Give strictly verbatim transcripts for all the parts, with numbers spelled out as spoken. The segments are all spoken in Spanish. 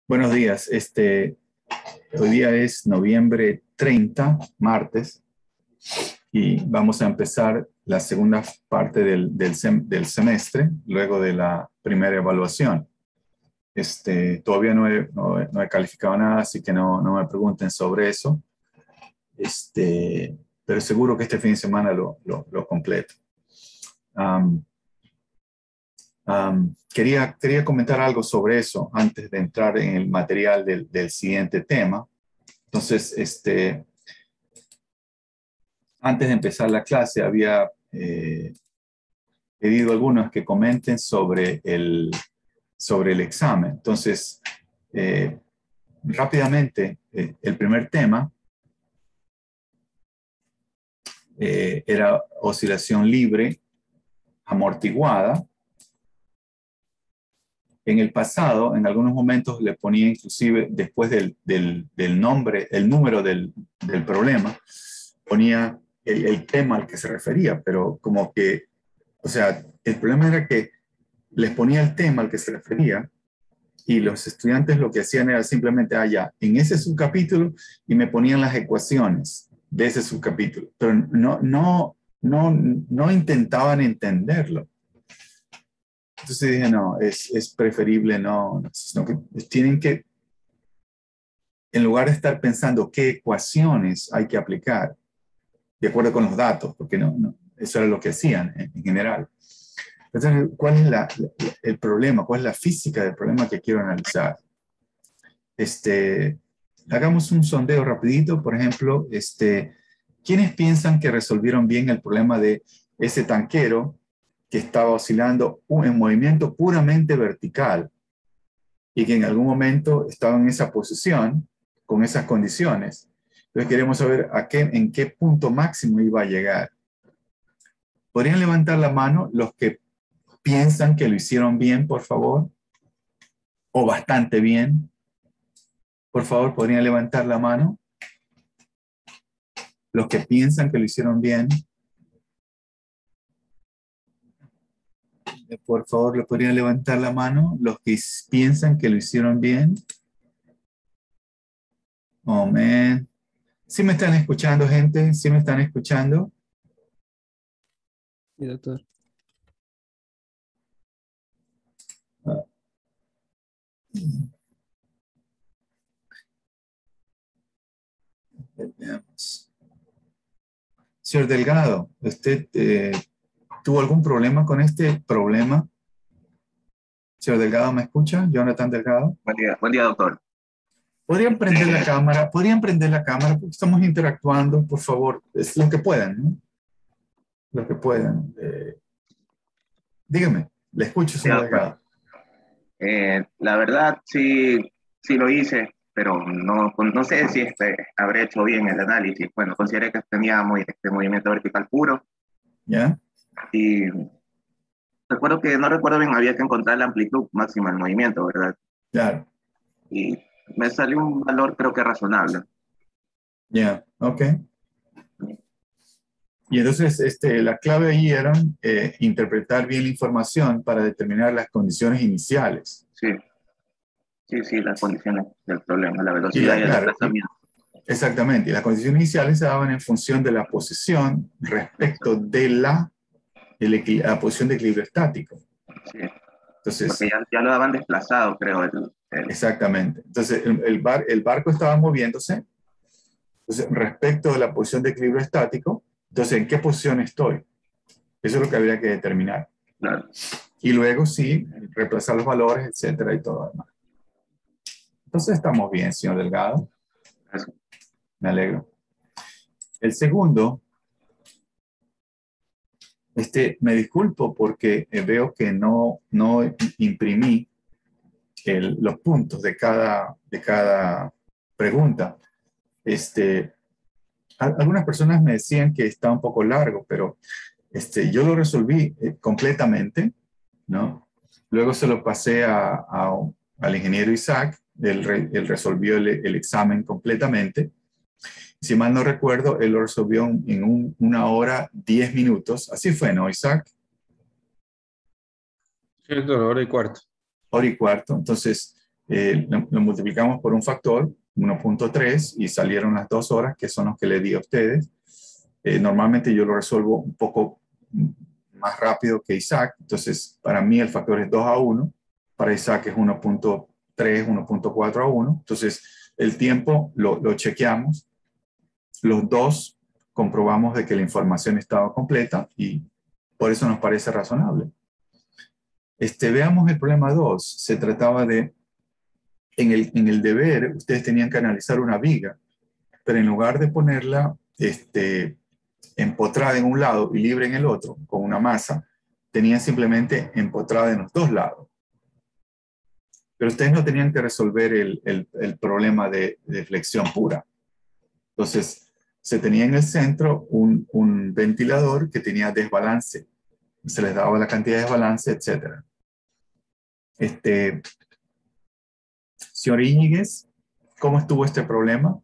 Buenos días. Este, hoy día es noviembre treinta, martes, y vamos a empezar la segunda parte del, del, sem, del semestre, luego de la primera evaluación. Este, todavía no he, no, no he calificado nada, así que no, no me pregunten sobre eso. Este, pero seguro que este fin de semana lo, lo, lo completo. Um, Um, quería, quería comentar algo sobre eso antes de entrar en el material del, del siguiente tema. Entonces, este, antes de empezar la clase, había eh, pedido a algunos que comenten sobre el, sobre el examen. Entonces, eh, rápidamente, eh, el primer tema eh, era oscilación libre amortiguada. En el pasado, en algunos momentos le ponía inclusive después del, del, del nombre, el número del, del problema, ponía el, el tema al que se refería, pero como que, o sea, el problema era que les ponía el tema al que se refería y los estudiantes lo que hacían era simplemente, ah, ya, en ese subcapítulo, y me ponían las ecuaciones de ese subcapítulo, pero no, no, no, no intentaban entenderlo. Entonces dije, no, es, es preferible no, sino que tienen que, en lugar de estar pensando qué ecuaciones hay que aplicar, de acuerdo con los datos, porque no, no eso era lo que hacían en, en general. Entonces, ¿cuál es la, el problema? ¿Cuál es la física del problema que quiero analizar? Este, hagamos un sondeo rapidito, por ejemplo, este, ¿quiénes piensan que resolvieron bien el problema de ese tanquero que estaba oscilando en movimiento puramente vertical y que en algún momento estaba en esa posición, con esas condiciones? Entonces queremos saber a qué, en qué punto máximo iba a llegar. ¿Podrían levantar la mano los que piensan que lo hicieron bien, por favor? ¿O bastante bien? Por favor, ¿podrían levantar la mano los que piensan que lo hicieron bien? Por favor, ¿le podrían levantar la mano los que piensan que lo hicieron bien? Oh, man. ¿Sí me están escuchando, gente? ¿Sí me están escuchando? Sí, doctor. Ah. Veamos. Señor Delgado, ¿usted eh, tuvo algún problema con este problema? Señor Delgado, ¿me escucha? Jonathan Delgado. Buen día, buen día, doctor. ¿Podrían prender la cámara? ¿Podrían prender la cámara? Porque estamos interactuando, por favor. Es lo que puedan, ¿no? Lo que puedan. Eh, dígame, le escucho, señor Delgado. Eh, la verdad, sí, sí lo hice, pero no, no sé si este, habré hecho bien el análisis. Bueno, consideré que tenía muy, este movimiento vertical puro. ¿Ya? Y recuerdo que, no recuerdo bien, había que encontrar la amplitud máxima del movimiento, ¿verdad? Claro. Y me salió un valor, creo que razonable. Ya, yeah, ok. Y entonces este, la clave ahí era eh, interpretar bien la información para determinar las condiciones iniciales. Sí, sí, sí, las condiciones del problema, la Y velocidad la, y el claro, desplazamiento. Exactamente, y las condiciones iniciales se daban en función de la posición respecto de la, el, la posición de equilibrio estático. Sí, entonces, porque ya, ya lo daban desplazado, creo. El, el... Exactamente. Entonces, el, el, bar, el barco estaba moviéndose. Entonces, respecto de la posición de equilibrio estático, entonces, ¿en qué posición estoy? Eso es lo que habría que determinar. Claro. Y luego, sí, reemplazar los valores, etcétera, y todo lo demás. Entonces, estamos bien, señor Delgado. Eso. Me alegro. El segundo, este, me disculpo porque veo que no, no imprimí el, los puntos de cada, de cada pregunta. Este, algunas personas me decían que está un poco largo, pero este, yo lo resolví eh, completamente, ¿no? Luego se lo pasé a, a, al ingeniero Isaac, él, re, él resolvió el, el examen completamente. Si mal no recuerdo, él lo resolvió en un, una hora, diez minutos. Así fue, ¿no, Isaac? Sí, doctor, hora y cuarto. Hora y cuarto. Entonces, eh, lo, lo multiplicamos por un factor, uno punto tres, y salieron las dos horas, que son los que les di a ustedes. Eh, normalmente yo lo resuelvo un poco más rápido que Isaac, entonces para mí el factor es dos a uno, para Isaac es uno punto tres, uno punto cuatro a uno, entonces el tiempo lo, lo chequeamos, los dos comprobamos de que la información estaba completa y por eso nos parece razonable. Este, veamos el problema dos. Se trataba de, en el, en el deber, ustedes tenían que analizar una viga, pero en lugar de ponerla este, empotrada en un lado y libre en el otro, con una masa, tenían simplemente empotrada en los dos lados. Pero ustedes no tenían que resolver el, el, el problema de, de flexión pura. Entonces, se tenía en el centro un, un ventilador que tenía desbalance. Se les daba la cantidad de desbalance, etcétera. Este, señor Íñiguez, ¿cómo estuvo este problema?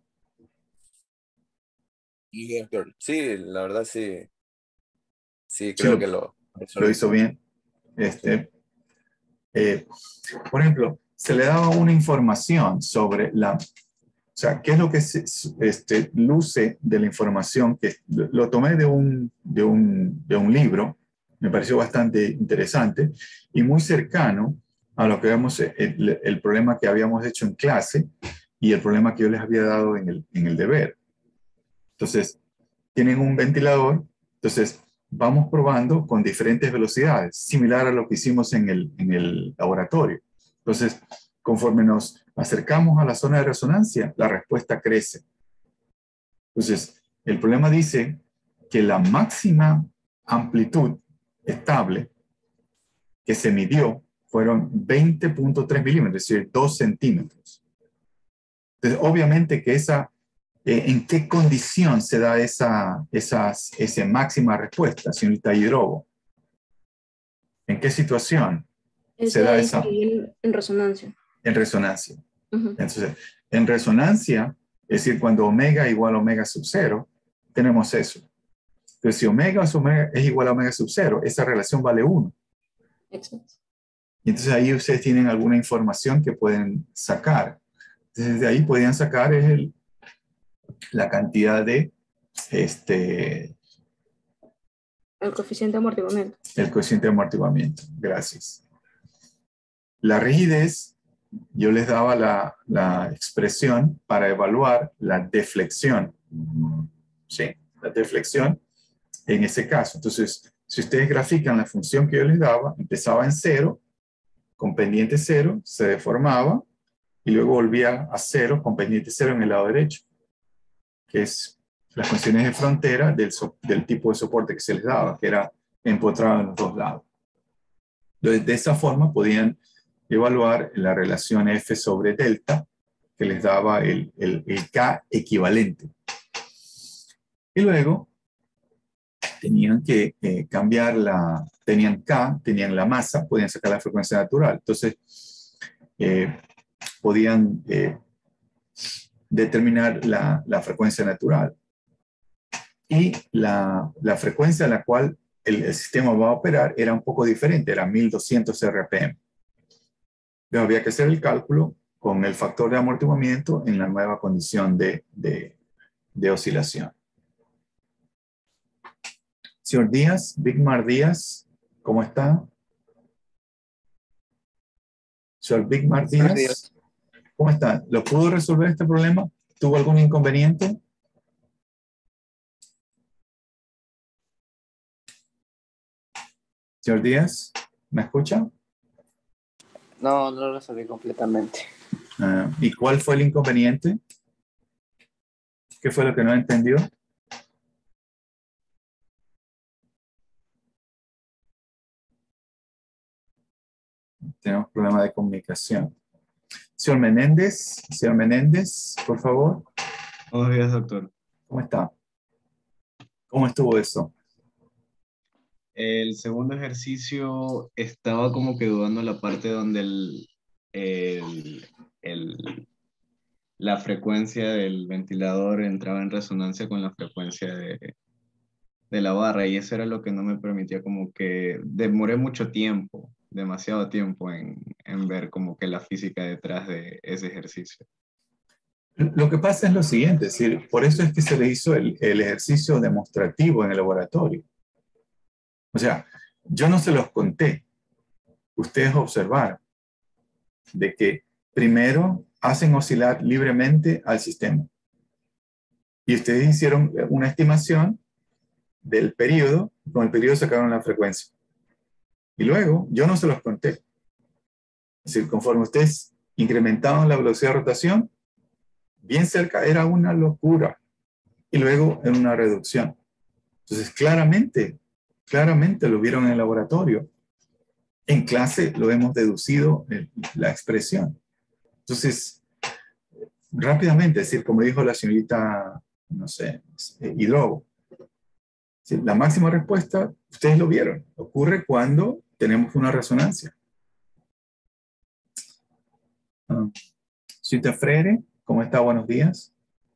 Y, doctor, sí, la verdad sí, sí, Sí, creo lo, que lo lo resolví. hizo bien. Este, eh, por ejemplo, se le daba una información sobre la, o sea, qué es lo que se, este, luce de la información, que lo tomé de un, de, un, de un libro, me pareció bastante interesante y muy cercano a lo que vemos, el, el problema que habíamos hecho en clase y el problema que yo les había dado en el, en el deber. Entonces, tienen un ventilador, entonces vamos probando con diferentes velocidades, similar a lo que hicimos en el, en el laboratorio. Entonces, conforme nos acercamos a la zona de resonancia, la respuesta crece. Entonces, el problema dice que la máxima amplitud estable que se midió fueron veinte punto tres milímetros, es decir, dos centímetros. Entonces, obviamente que esa, eh, ¿en qué condición se da esa, esas, esa máxima respuesta, señorita Hidrobo? ¿En qué situación se Ese da ahí esa? en, en resonancia. En resonancia. Uh-huh. Entonces, en resonancia, es decir, cuando omega igual a omega sub cero, tenemos eso. Entonces, si omega, omega es igual a omega sub cero, esa relación vale uno. Exacto. Y entonces ahí ustedes tienen alguna información que pueden sacar. Entonces, de ahí podían sacar el, la cantidad de este, el coeficiente de amortiguamiento. El coeficiente de amortiguamiento. Gracias. La rigidez, yo les daba la, la expresión para evaluar la deflexión. Sí, la deflexión en ese caso. Entonces, si ustedes grafican la función que yo les daba, empezaba en cero, con pendiente cero, se deformaba y luego volvía a cero con pendiente cero en el lado derecho, que es las funciones de frontera del, so, del tipo de soporte que se les daba, que era empotrado en los dos lados. Entonces, de esa forma podían evaluar la relación F sobre delta, que les daba el, el, el K equivalente. Y luego tenían que eh, cambiar la, tenían K, tenían la masa, podían sacar la frecuencia natural. Entonces, eh, podían eh, determinar la, la frecuencia natural. Y la, la frecuencia a la cual el, el sistema va a operar era un poco diferente, era mil doscientos R P M. Entonces, había que hacer el cálculo con el factor de amortiguamiento en la nueva condición de, de, de oscilación. Señor Díaz, Bigmar Díaz, ¿cómo está? Señor Bigmar Díaz, ¿cómo está? ¿Lo pudo resolver este problema? ¿Tuvo algún inconveniente? Señor Díaz, ¿me escucha? No, no lo resolví completamente. Uh, ¿Y cuál fue el inconveniente? ¿Qué fue lo que no entendió? Tenemos problema de comunicación. Señor Menéndez, señor Menéndez, por favor. Buenos días, doctor. ¿Cómo está? ¿Cómo estuvo eso? El segundo ejercicio estaba como que dudando la parte donde el, el, el, la frecuencia del ventilador entraba en resonancia con la frecuencia de, de la barra, y eso era lo que no me permitía, como que demoré mucho tiempo demasiado tiempo en, en ver como que la física detrás de ese ejercicio. Lo que pasa es lo siguiente, es decir, por eso es que se le hizo el, el ejercicio demostrativo en el laboratorio. O sea, yo no se los conté. Ustedes observaron de que primero hacen oscilar libremente al sistema. Y ustedes hicieron una estimación del periodo, con el periodo sacaron la frecuencia. Y luego, yo no se los conté. Es decir, conforme ustedes incrementaban la velocidad de rotación, bien cerca era una locura. Y luego en una reducción. Entonces, claramente, claramente lo vieron en el laboratorio. En clase lo hemos deducido en la expresión. Entonces, rápidamente, es decir, como dijo la señorita, no sé, Hidrobo, la máxima respuesta, ustedes lo vieron, ocurre cuando tenemos una resonancia. Uh, Señorita Freire, ¿cómo está? Buenos días.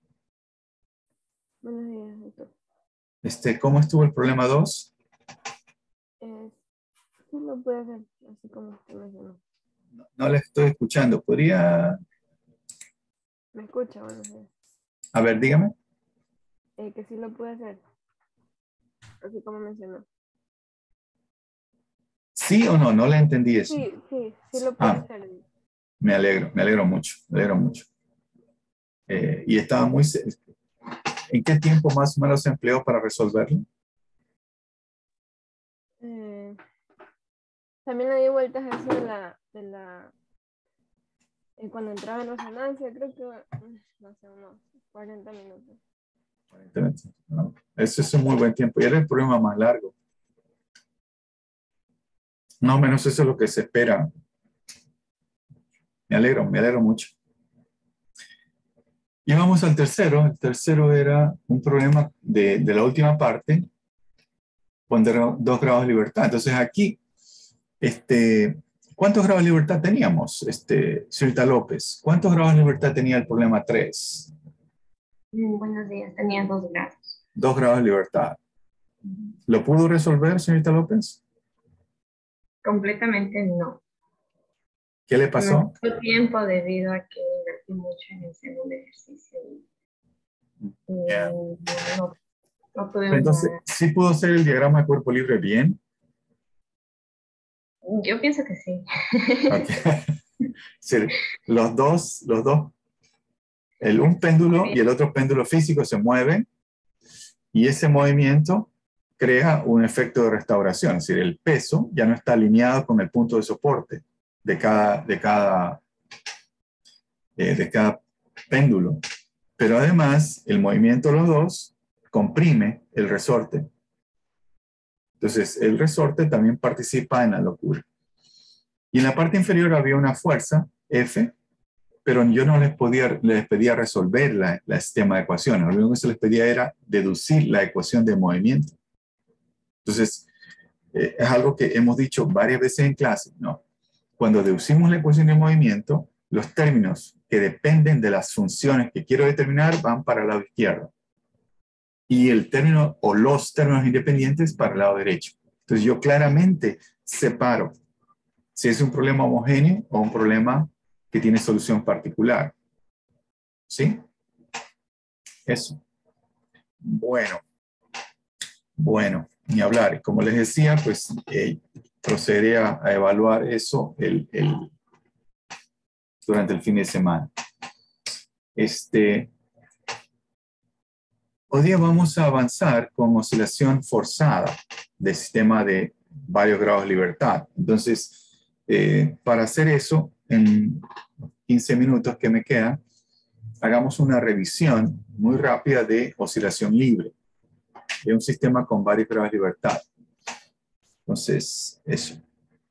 Buenos días, doctor. Este, ¿cómo estuvo el problema dos? Eh, sí lo puede hacer, así como usted mencionó. No, no le estoy escuchando. ¿Podría...? ¿Me escucha? Buenos días. A ver, dígame. Eh, que sí lo puede hacer, así como mencionó. ¿Sí o no? No le entendí eso. Sí, sí, sí lo puede Ah, hacer. me alegro, me alegro mucho, me alegro mucho. Eh, y estaba muy... ¿En qué tiempo más o menos se empleó para resolverlo? Eh, también le di vueltas a eso de la... De la eh, cuando entraba en resonancia, creo que, no sé, unos cuarenta minutos. cuarenta minutos, ¿no? Ese es un muy buen tiempo. Y era el problema más largo. Más o menos eso es lo que se espera. Me alegro, me alegro mucho. Y vamos al tercero. El tercero era un problema de, de la última parte, poner dos grados de libertad. Entonces aquí, este, ¿cuántos grados de libertad teníamos, este, señorita López? ¿Cuántos grados de libertad tenía el problema tres? Buenos días, tenía dos grados. Dos grados de libertad. ¿Lo pudo resolver, señorita López? Completamente no. ¿Qué le pasó? No tuve tiempo debido a que invertí mucho en el segundo ejercicio. Y Yeah. no, no tuve Entonces, una... ¿sí pudo hacer el diagrama de cuerpo libre bien? Yo pienso que sí. Okay. Sí, los dos, los dos, el, un péndulo y el otro péndulo físico se mueven y ese movimiento crea un efecto de restauración, es decir, el peso ya no está alineado con el punto de soporte de cada, de cada, eh, de cada péndulo. Pero además, el movimiento de los dos comprime el resorte. Entonces, el resorte también participa en la locura. Y en la parte inferior había una fuerza, F, pero yo no les, podía, les pedía resolver la, la sistema de ecuaciones. Lo único que se les pedía era deducir la ecuación de movimiento. Entonces, eh, es algo que hemos dicho varias veces en clase, ¿no? Cuando deducimos la ecuación de movimiento, los términos que dependen de las funciones que quiero determinar van para el lado izquierdo. Y el término o los términos independientes para el lado derecho. Entonces, yo claramente separo si es un problema homogéneo o un problema que tiene solución particular. ¿Sí? Eso. Bueno. Bueno, ni hablar. Como les decía, pues eh, procederé a, a evaluar eso el, el, durante el fin de semana. Este, hoy día vamos a avanzar con oscilación forzada del sistema de varios grados de libertad. Entonces, eh, para hacer eso, en quince minutos que me quedan, hagamos una revisión muy rápida de oscilación libre, de un sistema con varios grados de libertad. Entonces, eso.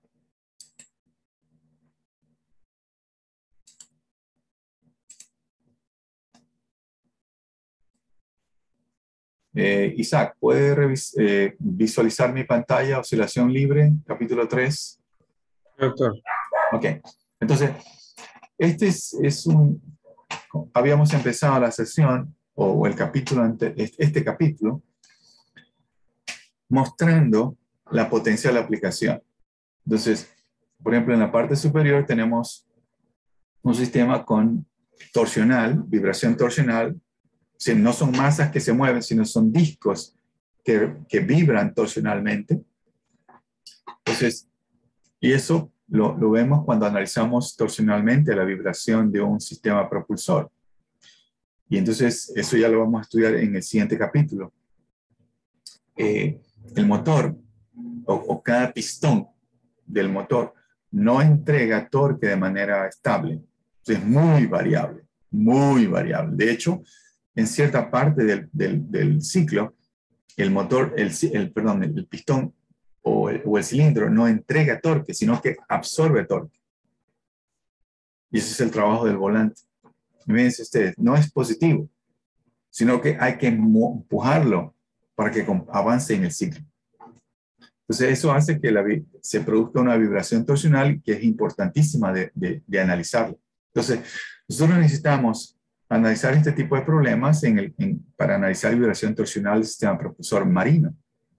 Eh, Isaac, ¿puede eh, visualizar mi pantalla, oscilación libre, capítulo tres? Doctor. Ok, entonces, este es, es un, habíamos empezado la sesión, o el capítulo, ante, este capítulo, mostrando la potencial aplicación. Entonces, Por ejemplo, en la parte superior tenemos un sistema con torsional, vibración torsional. O sea, no son masas que se mueven, sino son discos que, que vibran torsionalmente. Entonces, y eso lo, lo vemos cuando analizamos torsionalmente la vibración de un sistema propulsor. Y entonces, eso ya lo vamos a estudiar en el siguiente capítulo. Eh, el motor, o, o cada pistón del motor, no entrega torque de manera estable. Es muy variable, muy variable. De hecho, en cierta parte del, del, del ciclo, el motor, el, el, perdón, el pistón o el, o el cilindro no entrega torque, sino que absorbe torque. Y ese es el trabajo del volante. Fíjense ustedes, no es positivo, sino que hay que empujarlo para que avance en el ciclo. Entonces, eso hace que la, se produzca una vibración torsional que es importantísima de, de, de analizarlo. Entonces, nosotros necesitamos analizar este tipo de problemas en el, en, para analizar vibración torsional del sistema propulsor marino.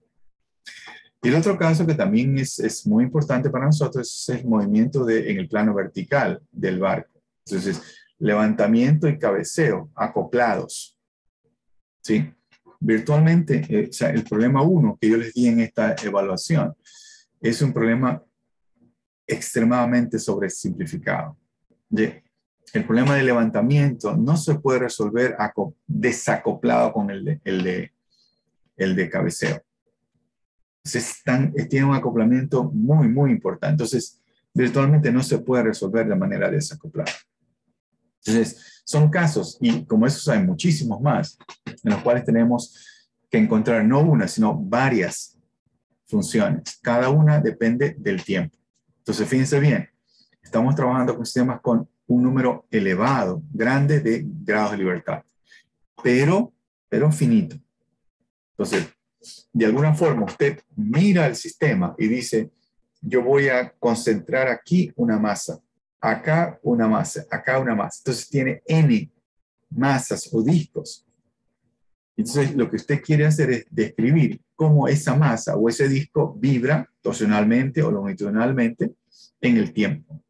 Y el otro caso que también es, es muy importante para nosotros es el movimiento de, en el plano vertical del barco. Entonces, levantamiento y cabeceo acoplados. ¿Sí? Virtualmente, eh, o sea, el problema uno que yo les di en esta evaluación es un problema extremadamente sobresimplificado. De, el problema de levantamiento no se puede resolver desacoplado con el de, el de, el de cabeceo. Entonces, están, tiene un acoplamiento muy, muy importante. Entonces, virtualmente no se puede resolver de manera desacoplada. Entonces, son casos, y como esos hay muchísimos más, en los cuales tenemos que encontrar no una, sino varias funciones. Cada una depende del tiempo. Entonces, fíjense bien, estamos trabajando con sistemas con un número elevado, grande de grados de libertad, pero, pero finito. Entonces, de alguna forma, usted mira el sistema y dice, yo voy a concentrar aquí una masa, acá una masa, acá una masa. Entonces tiene N masas o discos. Entonces lo que usted quiere hacer es describir cómo esa masa o ese disco vibra torsionalmente o longitudinalmente en el tiempo.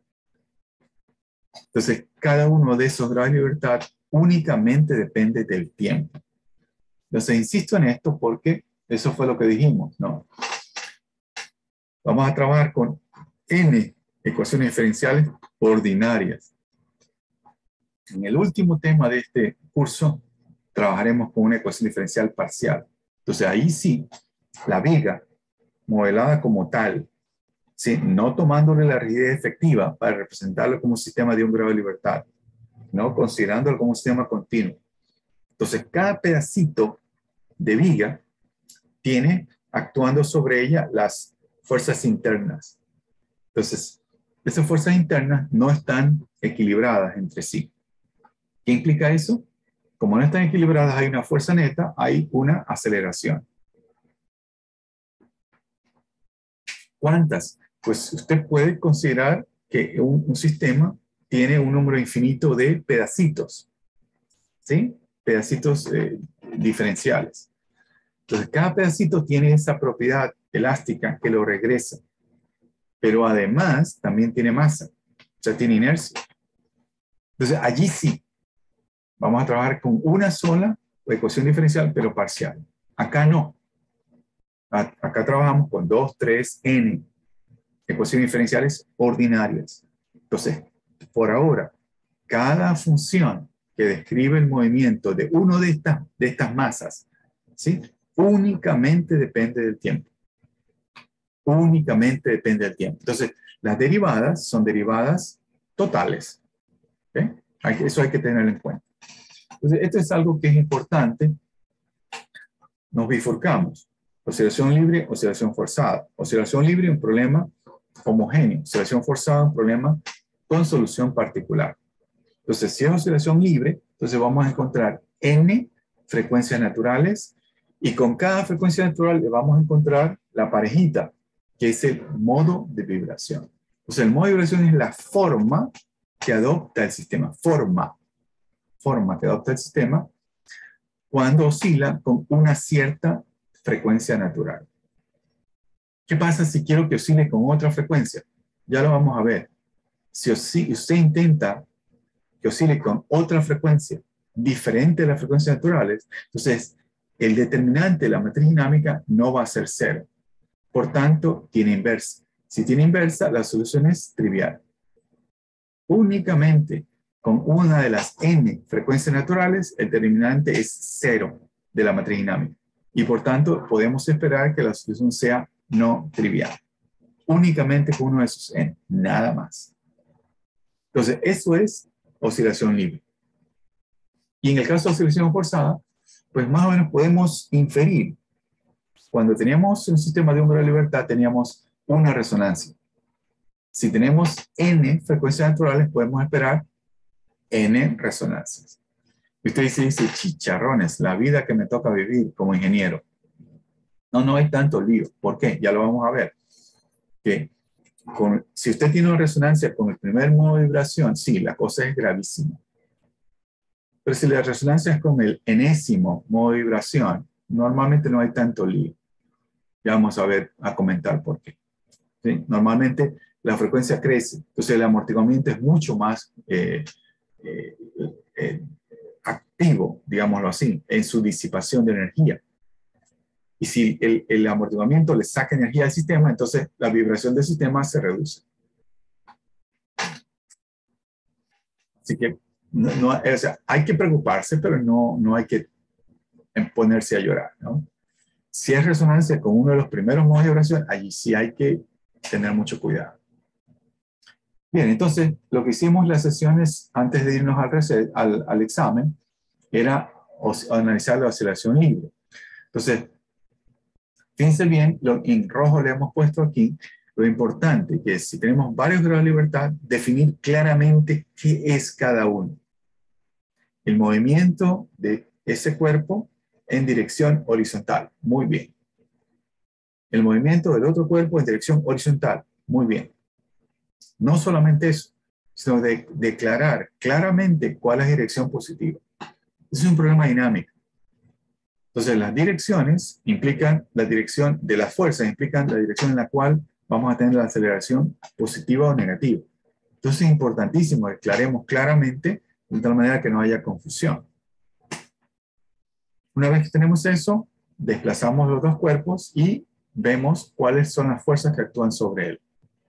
Entonces cada uno de esos grados de libertad únicamente depende del tiempo. Entonces insisto en esto porque eso fue lo que dijimos, ¿no? Vamos a trabajar con N ecuaciones diferenciales ordinarias. En el último tema de este curso, trabajaremos con una ecuación diferencial parcial. Entonces, ahí sí, la viga, modelada como tal, ¿sí? No tomándole la rigidez efectiva para representarlo como un sistema de un grado de libertad, no considerándolo como un sistema continuo. Entonces, cada pedacito de viga tiene actuando sobre ella las fuerzas internas. Entonces, esas fuerzas internas no están equilibradas entre sí. ¿Qué implica eso? Como no están equilibradas, hay una fuerza neta, hay una aceleración. ¿Cuántas? Pues usted puede considerar que un, un sistema tiene un número infinito de pedacitos, ¿sí? Pedacitos eh, diferenciales. Entonces, cada pedacito tiene esa propiedad elástica que lo regresa. Pero además también tiene masa, o sea, tiene inercia. Entonces, allí sí, vamos a trabajar con una sola ecuación diferencial, pero parcial. Acá no. Acá trabajamos con dos, tres, N ecuaciones diferenciales ordinarias. Entonces, por ahora, cada función que describe el movimiento de una de estas, de estas masas, ¿sí? Únicamente depende del tiempo. Únicamente depende del tiempo. Entonces, las derivadas son derivadas totales. ¿Okay? Eso hay que tenerlo en cuenta. Entonces, esto es algo que es importante. Nos bifurcamos. Oscilación libre, oscilación forzada. Oscilación libre, un problema homogéneo. Oscilación forzada, un problema con solución particular. Entonces, si es oscilación libre, entonces vamos a encontrar N frecuencias naturales y con cada frecuencia natural le vamos a encontrar la parejita, que es el modo de vibración. O sea, el modo de vibración es la forma que adopta el sistema. Forma. Forma que adopta el sistema cuando oscila con una cierta frecuencia natural. ¿Qué pasa si quiero que oscile con otra frecuencia? Ya lo vamos a ver. Si usted intenta que oscile con otra frecuencia diferente de las frecuencias naturales, entonces el determinante de la matriz dinámica no va a ser cero. Por tanto, tiene inversa. Si tiene inversa, la solución es trivial. Únicamente con una de las n frecuencias naturales, el determinante es cero de la matriz dinámica. Y por tanto, podemos esperar que la solución sea no trivial. Únicamente con uno de esos n, nada más. Entonces, eso es oscilación libre. Y en el caso de oscilación forzada, pues más o menos podemos inferir. Cuando teníamos un sistema de umbral de libertad, teníamos una resonancia. Si tenemos n frecuencias naturales, podemos esperar n resonancias. Y usted dice, dice, chicharrones, la vida que me toca vivir como ingeniero. No, no hay tanto lío. ¿Por qué? Ya lo vamos a ver. Que con, si usted tiene una resonancia con el primer modo de vibración, sí, la cosa es gravísima. Pero si la resonancia es con el enésimo modo de vibración, normalmente no hay tanto lío. Ya vamos a ver, a comentar por qué. ¿Sí? Normalmente la frecuencia crece, entonces el amortiguamiento es mucho más eh, eh, eh, activo, digámoslo así, en su disipación de energía. Y si el, el amortiguamiento le saca energía al sistema, entonces la vibración del sistema se reduce. Así que no, no, o sea, hay que preocuparse, pero no, no hay que ponerse a llorar, ¿no? Si es resonancia con uno de los primeros modos de vibración, allí sí hay que tener mucho cuidado. Bien, entonces lo que hicimos las sesiones antes de irnos al, al, al examen era analizar la oscilación libre. Entonces, fíjense bien, lo, en rojo le hemos puesto aquí lo importante, que es si tenemos varios grados de libertad, definir claramente qué es cada uno. El movimiento de ese cuerpo en dirección horizontal, muy bien. El movimiento del otro cuerpo en dirección horizontal, muy bien. No solamente eso, sino de declarar claramente cuál es la dirección positiva. Ese es un problema dinámico. Entonces, las direcciones implican la dirección de las fuerzas, implican la dirección en la cual vamos a tener la aceleración positiva o negativa. Entonces, es importantísimo que declaremos claramente de tal manera que no haya confusión. Una vez que tenemos eso, desplazamos los dos cuerpos y vemos cuáles son las fuerzas que actúan sobre él.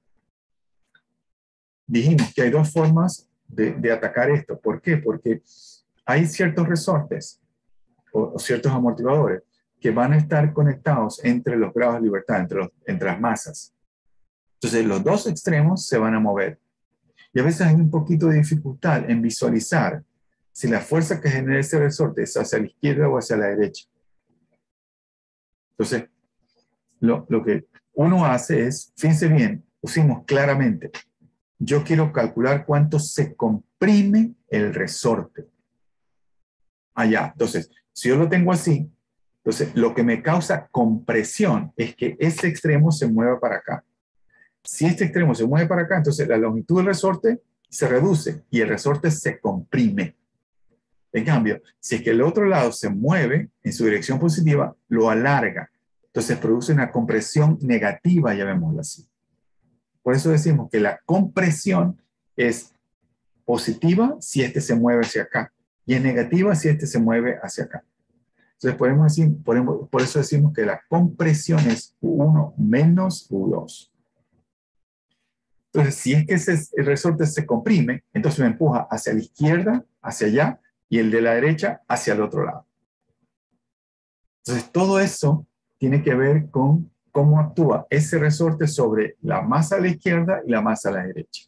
Dijimos que hay dos formas de, de atacar esto. ¿Por qué? Porque hay ciertos resortes o, o ciertos amortiguadores que van a estar conectados entre los grados de libertad, entre, los, entre las masas. Entonces, los dos extremos se van a mover. Y a veces hay un poquito de dificultad en visualizar si la fuerza que genera ese resorte es hacia la izquierda o hacia la derecha. Entonces, lo, lo que uno hace es, fíjense bien, pusimos claramente, yo quiero calcular cuánto se comprime el resorte. Allá. Entonces, si yo lo tengo así, entonces lo que me causa compresión es que este extremo se mueva para acá. Si este extremo se mueve para acá, entonces la longitud del resorte se reduce y el resorte se comprime. En cambio, si es que el otro lado se mueve en su dirección positiva, lo alarga. Entonces produce una compresión negativa, llamémoslo así. Por eso decimos que la compresión es positiva si este se mueve hacia acá y es negativa si este se mueve hacia acá. Entonces podemos decir, por, por eso decimos que la compresión es U uno menos U dos. Entonces, si es que ese, el resorte se comprime, entonces me empuja hacia la izquierda, hacia allá, y el de la derecha hacia el otro lado. Entonces, todo eso tiene que ver con cómo actúa ese resorte sobre la masa a la izquierda y la masa a la derecha.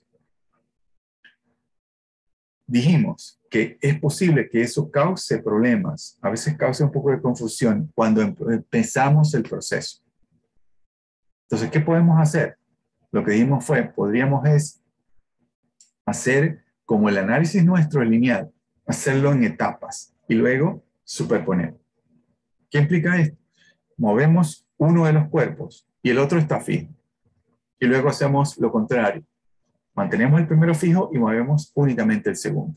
Dijimos que es posible que eso cause problemas, a veces cause un poco de confusión cuando empezamos el proceso. Entonces, ¿qué podemos hacer? Lo que dijimos fue, podríamos es hacer como el análisis nuestro es lineal, hacerlo en etapas y luego superponer. ¿Qué implica esto? Movemos uno de los cuerpos y el otro está fijo. Y luego hacemos lo contrario. Mantenemos el primero fijo y movemos únicamente el segundo.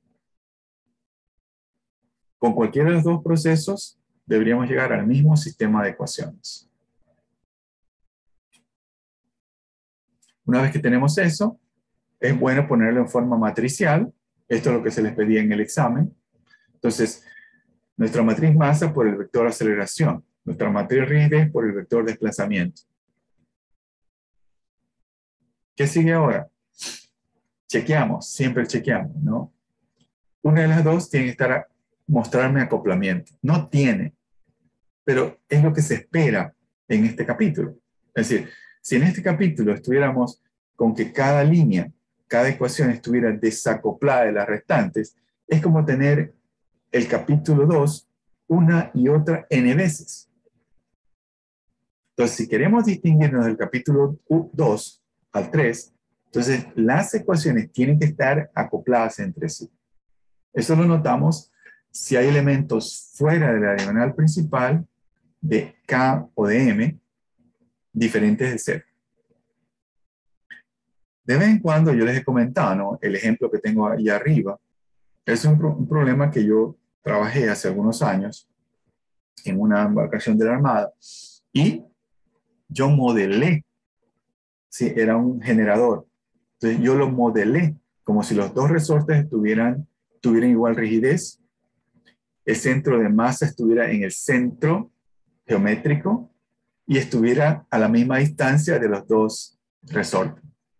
Con cualquiera de los dos procesos deberíamos llegar al mismo sistema de ecuaciones. Una vez que tenemos eso, es bueno ponerlo en forma matricial. Esto es lo que se les pedía en el examen. Entonces, nuestra matriz masa por el vector aceleración, nuestra matriz rigidez por el vector desplazamiento. ¿Qué sigue ahora? Chequeamos, siempre chequeamos, ¿no? Una de las dos tiene que estar a mostrarme acoplamiento. No tiene, pero es lo que se espera en este capítulo. Es decir, si en este capítulo estuviéramos con que cada línea, cada ecuación estuviera desacoplada de las restantes, es como tener el capítulo dos una y otra n veces. Entonces, si queremos distinguirnos del capítulo dos al tres, entonces las ecuaciones tienen que estar acopladas entre sí. Eso lo notamos si hay elementos fuera de la diagonal principal de K o de M diferentes de cero. De vez en cuando yo les he comentado, ¿no? El ejemplo que tengo ahí arriba es un, pro un problema que yo trabajé hace algunos años en una embarcación de la Armada y yo modelé, sí, era un generador. Entonces yo lo modelé como si los dos resortes estuvieran, tuvieran igual rigidez, el centro de masa estuviera en el centro geométrico y estuviera a la misma distancia de los dos resortes.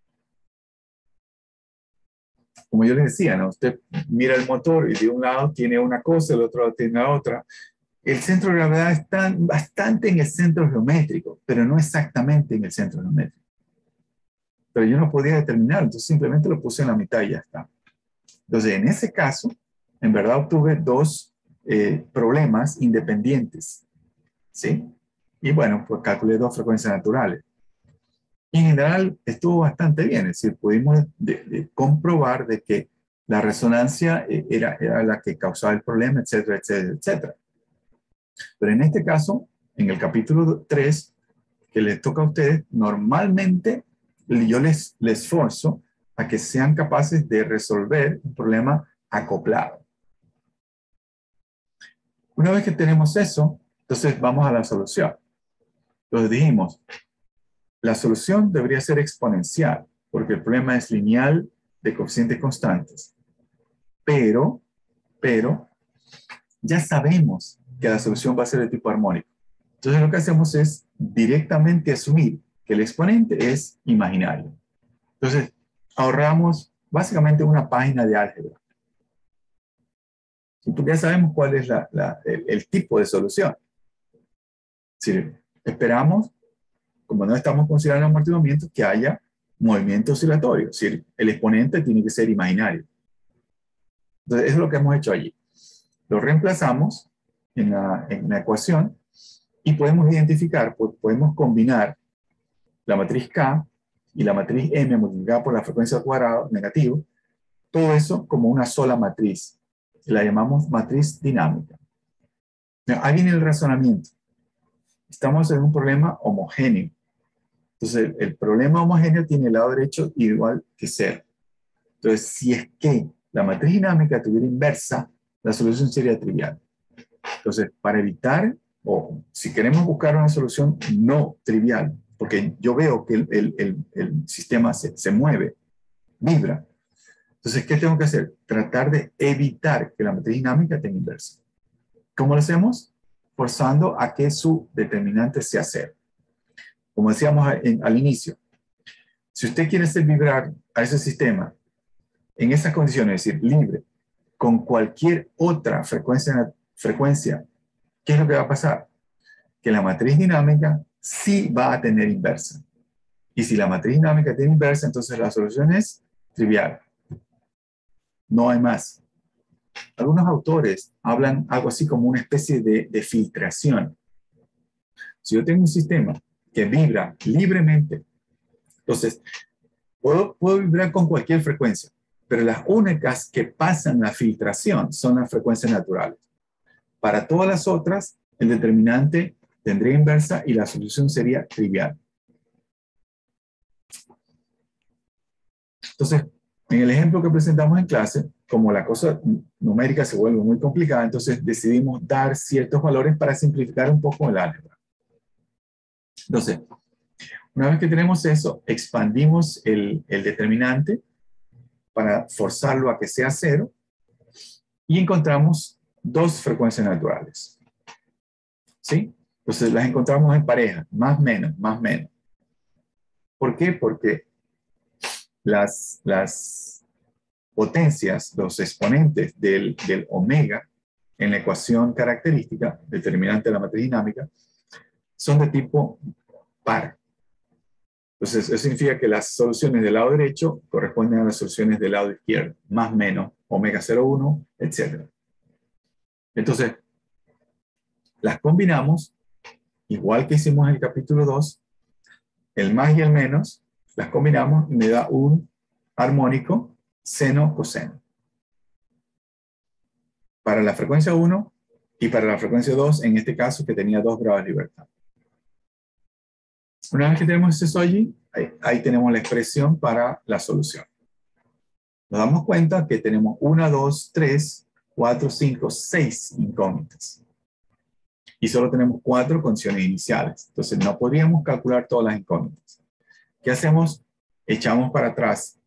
Como yo les decía, ¿no? Usted mira el motor y de un lado tiene una cosa, del otro lado tiene la otra. El centro de gravedad está bastante en el centro geométrico, pero no exactamente en el centro geométrico. Pero yo no podía determinar, entonces simplemente lo puse en la mitad y ya está. Entonces, en ese caso, en verdad obtuve dos eh, problemas independientes, ¿sí? Y bueno, pues calculé dos frecuencias naturales. Y en general estuvo bastante bien, es decir, pudimos de, de comprobar de que la resonancia era, era la que causaba el problema, etcétera, etcétera, etcétera. Pero en este caso, en el capítulo tres, que les toca a ustedes, normalmente yo les, les esforzo a que sean capaces de resolver un problema acoplado. Una vez que tenemos eso, entonces vamos a la solución. Entonces dijimos, la solución debería ser exponencial, porque el problema es lineal de coeficientes constantes. Pero, pero, ya sabemos que la solución va a ser de tipo armónico. Entonces lo que hacemos es directamente asumir que el exponente es imaginario. Entonces ahorramos básicamente una página de álgebra. Y ya sabemos cuál es la, la, el, el tipo de solución. Es decir, esperamos, como no estamos considerando amortiguamiento, que haya movimiento oscilatorio. Es decir, el exponente tiene que ser imaginario. Entonces eso es lo que hemos hecho allí. Lo reemplazamos en la, en la ecuación y podemos identificar, pues podemos combinar la matriz K y la matriz M multiplicada por la frecuencia al cuadrado negativo, todo eso como una sola matriz. La llamamos matriz dinámica. Ahí viene el razonamiento. Estamos en un problema homogéneo. Entonces, el, el problema homogéneo tiene el lado derecho igual que cero. Entonces, si es que la matriz dinámica tuviera inversa, la solución sería trivial. Entonces, para evitar, o si queremos buscar una solución no trivial, porque yo veo que el, el, el, el sistema se, se mueve, vibra. Entonces, ¿qué tengo que hacer? Tratar de evitar que la matriz dinámica tenga inversa. ¿Cómo lo hacemos? Forzando a que su determinante sea cero. Como decíamos en, al inicio, si usted quiere hacer vibrar a ese sistema en esas condiciones, es decir, libre, con cualquier otra frecuencia, frecuencia, ¿qué es lo que va a pasar? Que la matriz dinámica sí va a tener inversa. Y si la matriz dinámica tiene inversa, entonces la solución es trivial. No hay más. Algunos autores hablan algo así como una especie de, de filtración. Si yo tengo un sistema que vibra libremente, entonces puedo, puedo vibrar con cualquier frecuencia, pero las únicas que pasan la filtración son las frecuencias naturales. Para todas las otras, el determinante tendría inversa y la solución sería trivial. Entonces, en el ejemplo que presentamos en clase, como la cosa numérica se vuelve muy complicada, entonces decidimos dar ciertos valores para simplificar un poco el álgebra. Entonces, Una vez que tenemos eso, expandimos el, el determinante para forzarlo a que sea cero y encontramos dos frecuencias naturales. ¿Sí? Entonces las encontramos en pareja, más menos, más menos. ¿Por qué? Porque las, las potencias, los exponentes del, del omega en la ecuación característica, determinante de la matriz dinámica, son de tipo par. Entonces, eso significa que las soluciones del lado derecho corresponden a las soluciones del lado izquierdo, más menos, omega cero punto uno, etcétera. Entonces, las combinamos, igual que hicimos en el capítulo dos, el más y el menos, las combinamos y me da un armónico seno-coseno. Para la frecuencia uno y para la frecuencia dos, en este caso que tenía dos grados de libertad. Una vez que tenemos eso allí, ahí, ahí tenemos la expresión para la solución. Nos damos cuenta que tenemos una, dos, tres, cuatro, cinco, seis incógnitas. Y solo tenemos cuatro condiciones iniciales. Entonces no podríamos calcular todas las incógnitas. ¿Qué hacemos? Echamos para atrás.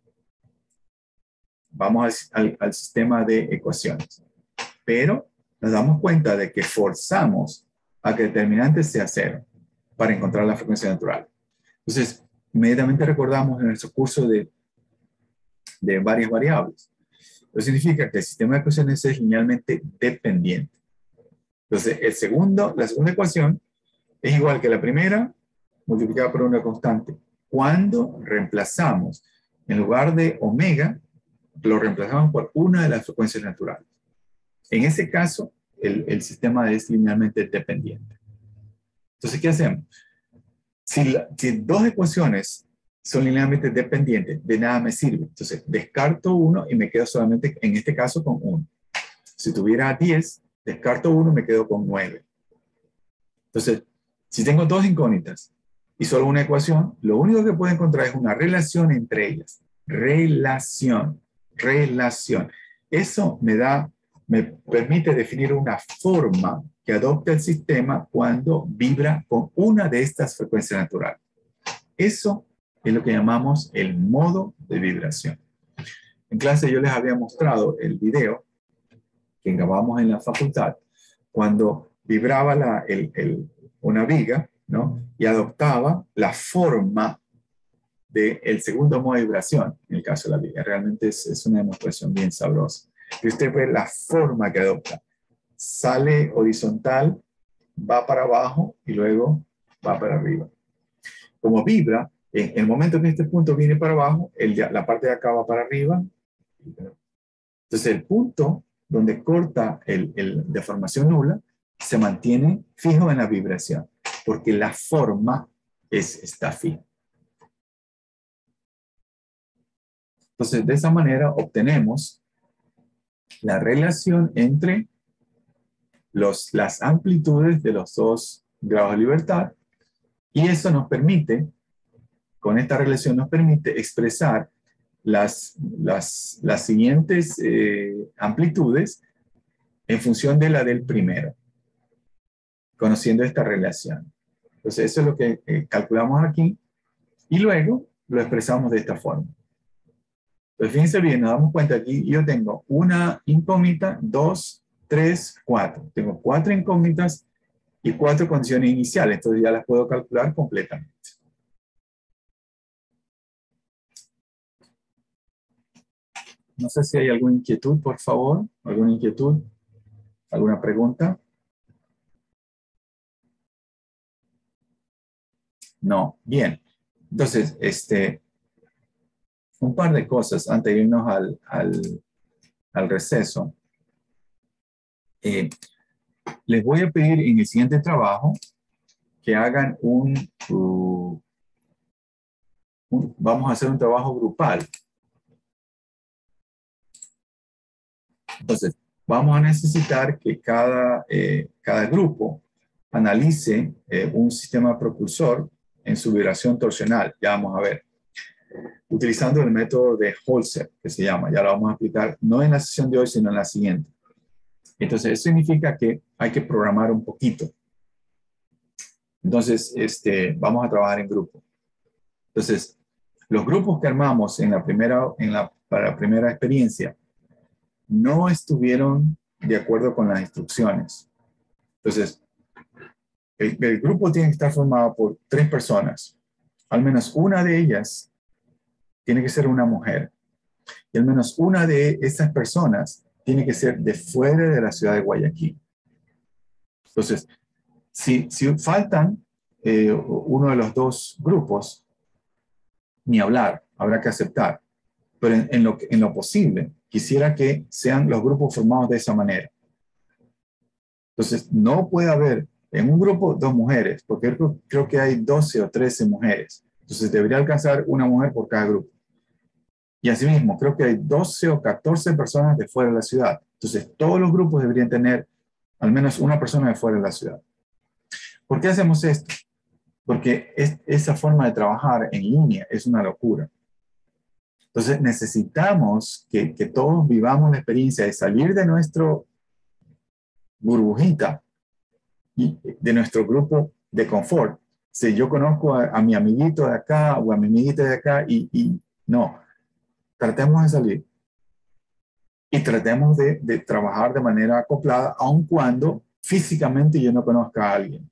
Vamos al, al, al sistema de ecuaciones. Pero nos damos cuenta de que forzamos a que el determinante sea cero para encontrar la frecuencia natural. Entonces, inmediatamente recordamos en nuestro curso de, de varias variables. Eso significa que el sistema de ecuaciones es linealmente dependiente. Entonces, el segundo, la segunda ecuación es igual que la primera multiplicada por una constante. Cuando reemplazamos, en lugar de omega, lo reemplazamos por una de las frecuencias naturales. En ese caso, el, el sistema es linealmente dependiente. Entonces, ¿qué hacemos? Si, la, si dos ecuaciones son linealmente dependientes, de nada me sirve. Entonces, descarto uno y me quedo solamente, en este caso, con uno. Si tuviera diez, descarto uno y me quedo con nueve. Entonces, si tengo dos incógnitas y solo una ecuación, lo único que puedo encontrar es una relación entre ellas. Relación. Relación. Eso me da, me permite definir una forma que adopta el sistema cuando vibra con una de estas frecuencias naturales. Eso es lo que llamamos el modo de vibración. En clase yo les había mostrado el video que grabamos en la facultad cuando vibraba la, el, el, una viga, ¿no? Y adoptaba la forma del segundo modo de vibración, en el caso de la viga. Realmente es, es una demostración bien sabrosa. Y usted ve la forma que adopta. Sale horizontal, va para abajo y luego va para arriba. Como vibra, en el momento que este punto viene para abajo, el, la parte de acá va para arriba. Entonces el punto donde corta el, el de formación nula se mantiene fijo en la vibración, porque la forma es, está fija. Entonces de esa manera obtenemos la relación entre Los, las amplitudes de los dos grados de libertad, y eso nos permite, con esta relación nos permite expresar las, las, las siguientes eh, amplitudes en función de la del primero, conociendo esta relación. Entonces eso es lo que eh, calculamos aquí, y luego lo expresamos de esta forma. Entonces fíjense bien, nos damos cuenta aquí, yo tengo una incógnita, dos, tres, cuatro. Tengo cuatro incógnitas y cuatro condiciones iniciales. Entonces ya las puedo calcular completamente. No sé si hay alguna inquietud, por favor. ¿Alguna inquietud? ¿Alguna pregunta? No. Bien. Entonces, este, un par de cosas antes de irnos al, al, al receso. Eh, les voy a pedir en el siguiente trabajo que hagan un, uh, un, vamos a hacer un trabajo grupal. Entonces, vamos a necesitar que cada, eh, cada grupo analice eh, un sistema propulsor en su vibración torsional. Ya vamos a ver. Utilizando el método de Holzer, que se llama. Ya lo vamos a explicar, no en la sesión de hoy, sino en la siguiente. Entonces, eso significa que hay que programar un poquito. Entonces, este, vamos a trabajar en grupo. Entonces, los grupos que armamos en la primera, en la, para la primera experiencia no estuvieron de acuerdo con las instrucciones. Entonces, el, el grupo tiene que estar formado por tres personas. Al menos una de ellas tiene que ser una mujer. Y al menos una de esas personas tiene que ser de fuera de la ciudad de Guayaquil. Entonces, si, si faltan eh, uno de los dos grupos, ni hablar, habrá que aceptar. Pero en, en, lo, en lo posible, quisiera que sean los grupos formados de esa manera. Entonces, no puede haber en un grupo dos mujeres, porque creo, creo que hay doce o trece mujeres. Entonces, debería alcanzar una mujer por cada grupo. Y asimismo, creo que hay doce o catorce personas de fuera de la ciudad. Entonces, todos los grupos deberían tener al menos una persona de fuera de la ciudad. ¿Por qué hacemos esto? Porque es, esa forma de trabajar en línea es una locura. Entonces, necesitamos que, que todos vivamos la experiencia de salir de nuestro burbujita y de nuestro grupo de confort. Si yo conozco a, a mi amiguito de acá o a mi amiguita de acá y, y no, tratemos de salir y tratemos de, de trabajar de manera acoplada, aun cuando físicamente yo no conozca a alguien.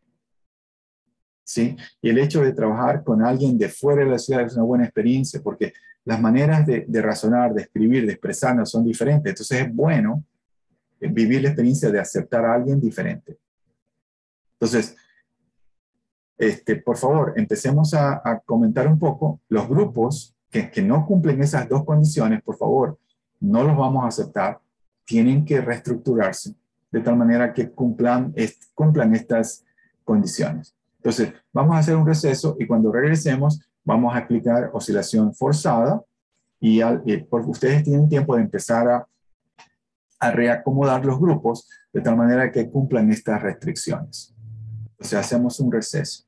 ¿Sí? Y el hecho de trabajar con alguien de fuera de la ciudad es una buena experiencia porque las maneras de, de razonar, de escribir, de expresarnos son diferentes. Entonces es bueno vivir la experiencia de aceptar a alguien diferente. Entonces, este, por favor, empecemos a, a comentar un poco los grupos que, que no cumplen esas dos condiciones. Por favor, no los vamos a aceptar. Tienen que reestructurarse de tal manera que cumplan, est, cumplan estas condiciones. Entonces, vamos a hacer un receso y cuando regresemos vamos a explicar oscilación forzada y, al, y porque ustedes tienen tiempo de empezar a, a reacomodar los grupos de tal manera que cumplan estas restricciones. Entonces, hacemos un receso.